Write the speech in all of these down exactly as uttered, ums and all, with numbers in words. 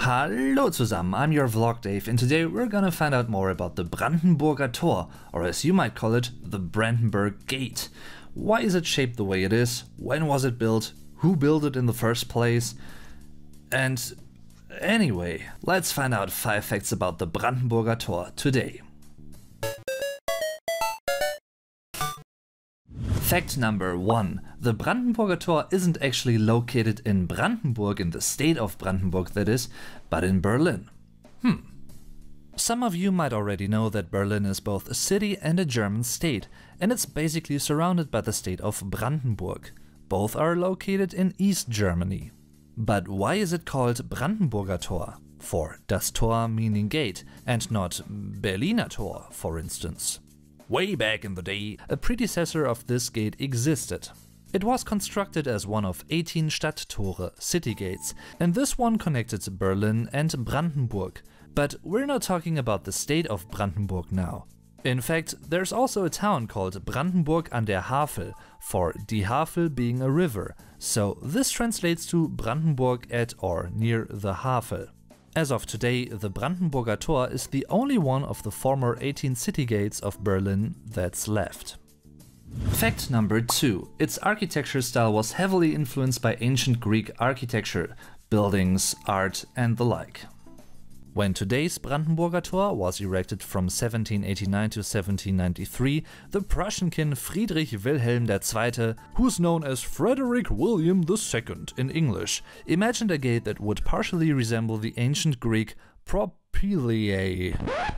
Hallo zusammen, I'm your vlog Dave, and today we're gonna find out more about the Brandenburger Tor, or as you might call it, the Brandenburg Gate. Why is it shaped the way it is? When was it built? Who built it in the first place? And anyway, let's find out five facts about the Brandenburger Tor today. Fact number one. The Brandenburger Tor isn't actually located in Brandenburg, in the state of Brandenburg that is, but in Berlin. Hmm. Some of you might already know that Berlin is both a city and a German state, and it's basically surrounded by the state of Brandenburg. Both are located in East Germany. But why is it called Brandenburger Tor? For das Tor meaning gate, and not Berliner Tor, for instance. Way back in the day, a predecessor of this gate existed. It was constructed as one of eighteen Stadttore, city gates, and this one connected Berlin and Brandenburg. But we're not talking about the state of Brandenburg now. In fact, there's also a town called Brandenburg an der Havel, for die Havel being a river, so this translates to Brandenburg at or near the Havel. As of today, the Brandenburger Tor is the only one of the former eighteen city gates of Berlin that's left. Fact number two. Its architecture style was heavily influenced by ancient Greek architecture, buildings, art and the like. When today's Brandenburger Tor was erected from seventeen eighty-nine to seventeen ninety-three, the Prussian king Friedrich Wilhelm the Second, who's known as Frederick William the Second in English, imagined a gate that would partially resemble the ancient Greek propylae,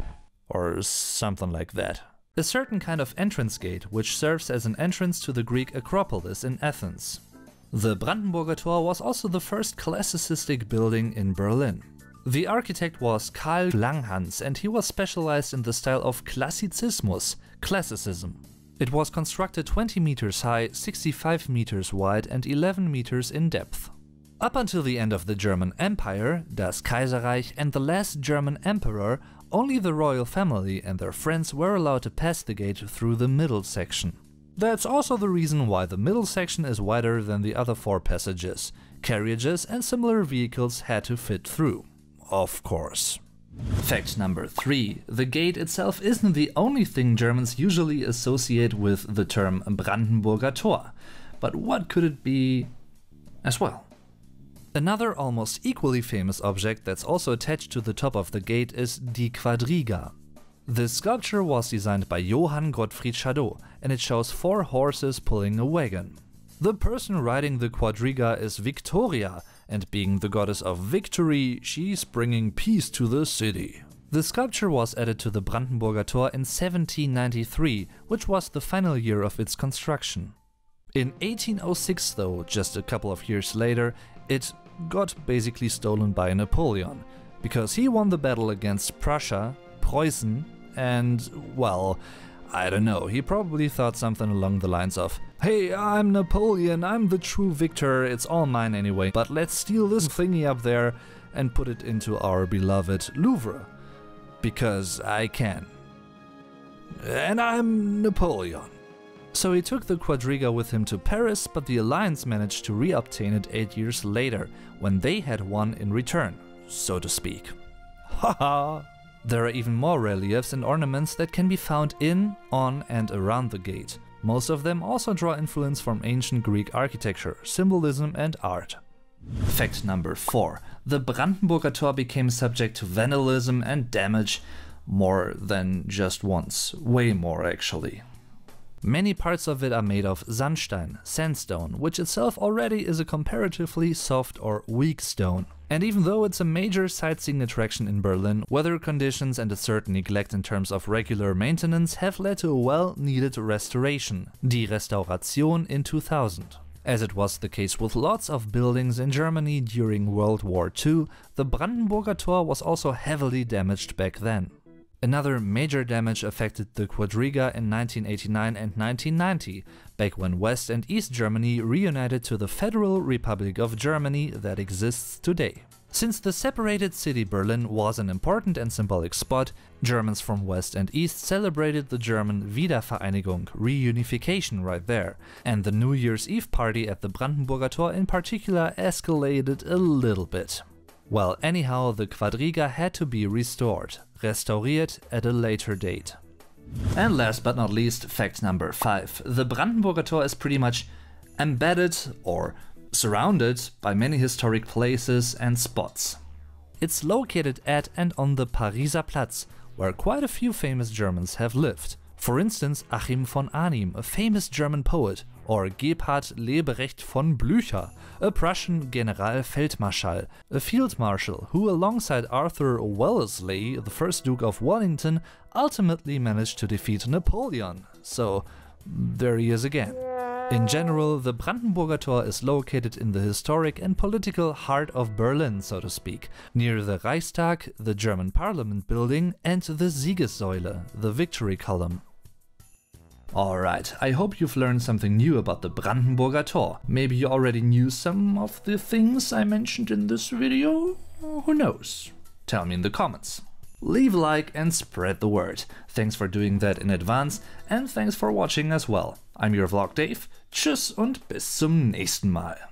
or something like that. A certain kind of entrance gate which serves as an entrance to the Greek Acropolis in Athens. The Brandenburger Tor was also the first classicistic building in Berlin. The architect was Karl Langhans, and he was specialized in the style of Klassizismus, classicism. It was constructed twenty meters high, sixty-five meters wide and eleven meters in depth. Up until the end of the German Empire, das Kaiserreich, and the last German emperor, only the royal family and their friends were allowed to pass the gate through the middle section. That's also the reason why the middle section is wider than the other four passages. Carriages and similar vehicles had to fit through. Of course. Fact number three. The gate itself isn't the only thing Germans usually associate with the term Brandenburger Tor. But what could it be as well? Another almost equally famous object that's also attached to the top of the gate is die Quadriga. This sculpture was designed by Johann Gottfried Schadow, and it shows four horses pulling a wagon. The person riding the Quadriga is Victoria, and being the goddess of victory, she's bringing peace to the city. The sculpture was added to the Brandenburger Tor in seventeen ninety-three, which was the final year of its construction. In eighteen oh six though, just a couple of years later, it got basically stolen by Napoleon, because he won the battle against Prussia, Preußen, and, well, I don't know, he probably thought something along the lines of, "Hey, I'm Napoleon, I'm the true victor, it's all mine anyway, but let's steal this thingy up there and put it into our beloved Louvre. Because I can. And I'm Napoleon." So he took the Quadriga with him to Paris, but the Alliance managed to re-obtain it eight years later, when they had one in return, so to speak. Haha! There are even more reliefs and ornaments that can be found in, on and around the gate. Most of them also draw influence from ancient Greek architecture, symbolism and art. Fact number four. The Brandenburger Tor became subject to vandalism and damage more than just once. Way more actually. Many parts of it are made of sandstein, sandstone, which itself already is a comparatively soft or weak stone. And even though it's a major sightseeing attraction in Berlin, weather conditions and a certain neglect in terms of regular maintenance have led to a well-needed restoration, die Restauration in two thousand. As it was the case with lots of buildings in Germany during World War Two, the Brandenburger Tor was also heavily damaged back then. Another major damage affected the Quadriga in nineteen eighty-nine and nineteen ninety, back when West and East Germany reunited to the Federal Republic of Germany that exists today. Since the separated city Berlin was an important and symbolic spot, Germans from West and East celebrated the German Wiedervereinigung, reunification right there, and the New Year's Eve party at the Brandenburger Tor in particular escalated a little bit. Well, anyhow, the Quadriga had to be restored, restauriert at a later date. And last but not least, fact number five. The Brandenburger Tor is pretty much embedded or surrounded by many historic places and spots. It's located at and on the Pariser Platz, where quite a few famous Germans have lived. For instance, Achim von Arnim, a famous German poet, or Gebhard Leberecht von Blücher, a Prussian Generalfeldmarschall, a field marshal who, alongside Arthur Wellesley, the first Duke of Wellington, ultimately managed to defeat Napoleon. So, there he is again. In general, the Brandenburger Tor is located in the historic and political heart of Berlin, so to speak, near the Reichstag, the German Parliament building, and the Siegessäule, the Victory Column. Alright, I hope you've learned something new about the Brandenburger Tor. Maybe you already knew some of the things I mentioned in this video? Who knows? Tell me in the comments. Leave a like and spread the word. Thanks for doing that in advance and thanks for watching as well. I'm your Vlog Dave. Tschüss und bis zum nächsten Mal.